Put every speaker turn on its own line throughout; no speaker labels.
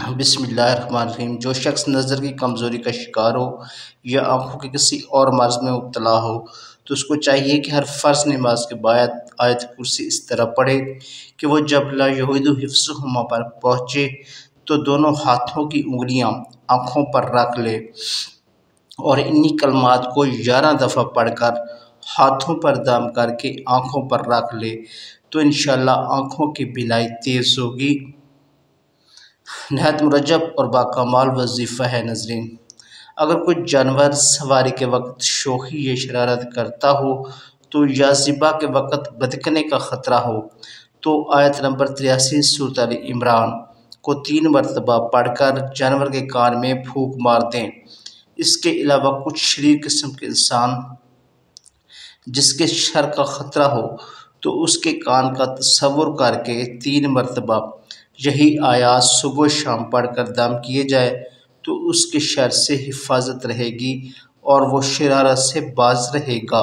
बिस्मिल्लाहिर्रहमानिर्रहीम। जो शख्स नज़र की कमज़ोरी का शिकार हो या आँखों के किसी और मर्ज़ में मुब्तला हो तो उसको चाहिए कि हर फ़र्ज़ नमाज के बाद आयत कुर्सी इस तरह पढ़े कि वो जब ला यऊदु हिफ्ज़ुहुमा पर पहुँचे तो दोनों हाथों की उंगलियाँ आँखों पर रख ले और इन्हीं कलमात को 11 दफ़ा पढ़कर हाथों पर दम करके आँखों पर रख ले तो इंशाअल्लाह आँखों की बिलाई तेज़ होगी। नहायत मुरज्जब और बाकमाल वजीफ़ा है। नज़रीन, अगर कोई जानवर सवारी के वक्त शोखी या शरारत करता हो तो या ज़िबा के वक्त बदकने का ख़तरा हो तो आयत नंबर 83 सूरत आल इमरान को 3 मरतबा पढ़कर जानवर के कान में फूंक मार दें। इसके अलावा कुछ शरीर किस्म के इंसान जिसके शर का ख़तरा हो तो उसके कान का तसव्वुर करके 3 मरतबा यही आयात सुबह शाम पढ़कर दम किए जाए तो उसके शर से हिफाजत रहेगी और वो शरारत से बाज रहेगा।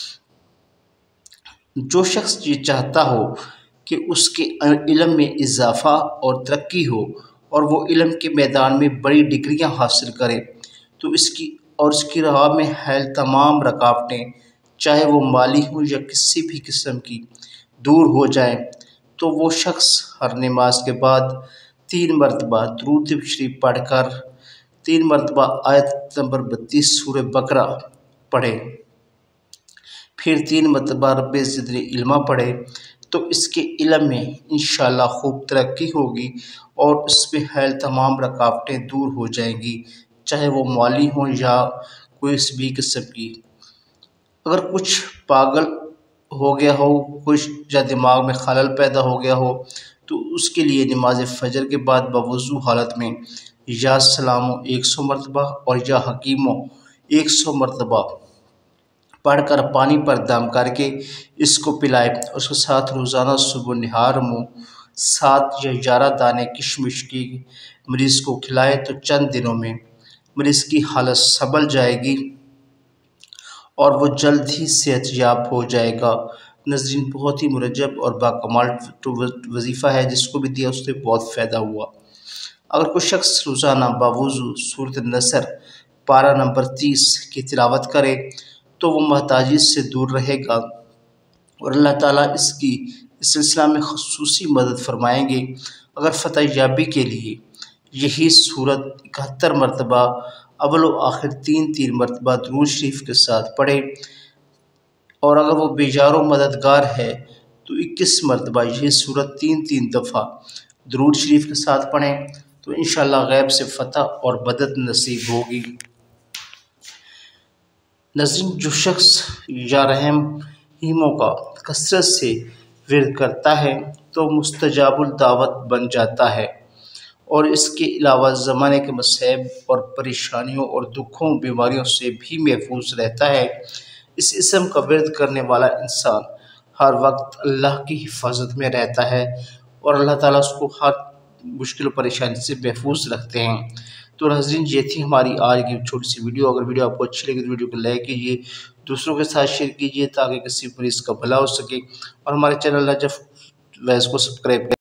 जो शख्स ये चाहता हो कि उसके इल्म में इजाफ़ा और तरक्की हो और वो इल्म के मैदान में बड़ी डिग्रियां हासिल करे तो उसकी राह में हैल तमाम रुकावटें चाहे वो माली हो या किसी भी किस्म की दूर हो जाए तो वो शख्स हर नमाज के बाद 3 मरतबा दुरूद शरीफ पढ़कर 3 मरतबा आयत नंबर 32 सूरह बकरा पढ़े, फिर 3 मरतबा रब्बे ज़िदनी इल्मा पढ़े तो इसके इल्म में इंशाअल्लाह खूब तरक्की होगी और उसमें हैल तमाम रुकावटें दूर हो जाएंगी, चाहे वो माली हो या कोई भी किस्म की। अगर कुछ पागल हो गया हो, कुछ या दिमाग में खलल पैदा हो गया हो तो उसके लिए नमाज फ़जर के बाद बवुज़ू हालत में या सलामो 100 मरतबा और या हकीमो 100 मरतबा पढ़कर पानी पर दम करके इसको पिलाए। उसके साथ रोज़ाना सुबह निहार मुँह 7 या 11 दाने किशमिश की मरीज़ को खिलाए तो चंद दिनों में मरीज़ की हालत संभल जाएगी और वो जल्द ही सेहतयाब हो जाएगा। नज़रीन, बहुत ही मुरज्जब और बाकमाल वजीफ़ा है, जिसको भी दिया उससे बहुत फ़ायदा हुआ। अगर कोई शख्स रोज़ाना बावुज़ू सूरत नसर पारा नंबर 30 की तिलावत करे तो वो मोहताजी से दूर रहेगा और अल्लाह ताला इसकी इस सिलसिला में ख़ुसूसी मदद फरमाएंगे। अगर फतह याबी के लिए यही सूरत 71 मरतबा अव्वल व आखिर 3-3 मरतबा दुरूद शरीफ के साथ पढ़े और अगर वो बेजारो मददगार है तो 21 मरतबा यही सूरत 3-3 दफ़ा दुरूद शरीफ के साथ पढ़ें तो इंशाअल्लाह गैब से फ़तह और मदद नसीब होगी। नज़रीन, जो शख्स या रहमीमों का कसरत से विर्द करता है तो मुस्तजाबुल दावत बन जाता है और इसके अलावा ज़माने के मसैब और परेशानियों और दुखों बीमारियों से भी महफूज रहता है। इस इस्म का विर्द करने वाला इंसान हर वक्त अल्लाह की हिफाजत में रहता है और अल्लाह ताला उसको हर मुश्किल परेशानी से महफूज रखते हैं। तो नाज़रीन, ये थी हमारी आज की छोटी सी वीडियो। अगर वीडियो आपको अच्छी लगी तो वीडियो को लाइक कीजिए, दूसरों के साथ शेयर कीजिए ताकि किसी मरीज़ का भला हो सके और हमारे चैनल नजफ़ वैज़ को सब्सक्राइब करें।